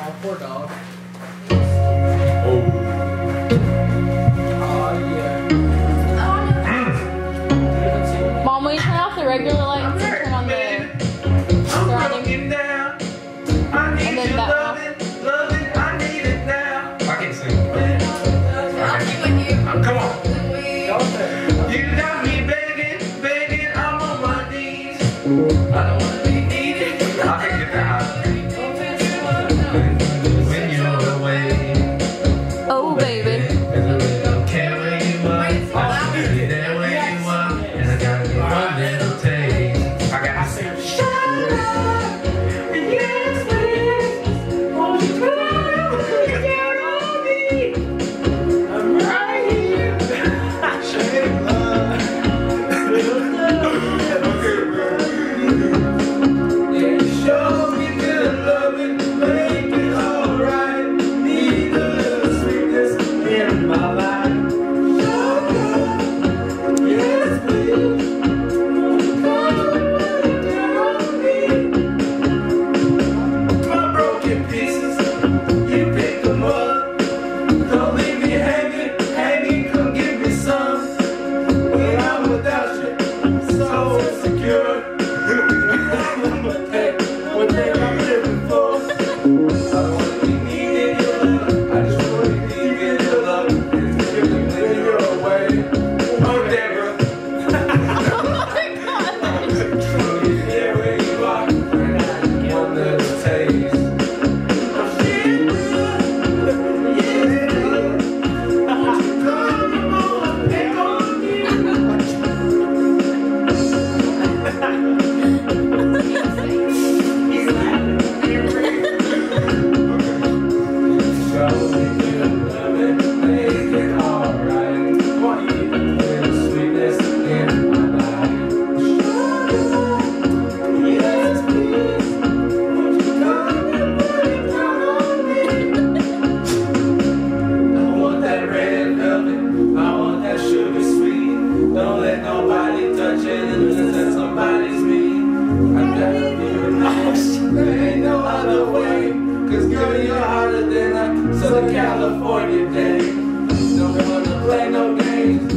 Oh, poor dog. Oh. Mom, will you turn off the regular lights and turn on the surrounding? And then that one. I can't sing. Come on. You got me begging, begging, I'm on my knees. I don't wanna be needed. I can get that high. When you're away. Oh, baby. Care where you are. I'll be there where you are. And I got a little taste. I got to sing. Shut up. Yes, please. Won't you put down on me? I'm right here. Shame love. Yeah, show me good loving, make it alright. Need a little sweetness in my life. Shut up. Yes, please. Won't you come down on me? My broken pieces, you pick them up. Don't leave me hanging, hanging, come give me some. When I'm without you, so insecure. One thing I'm living for. I don't wanna be needing your love. I just wanna be needing your love. And give me when you're away. Oh, Deborah. Yeah, where you are. One little taste. Don't let nobody touch it unless that somebody's me. I gotta be honest, there ain't no other way. Cause girl, you're hotter than a Southern California day. Don't wanna play no games.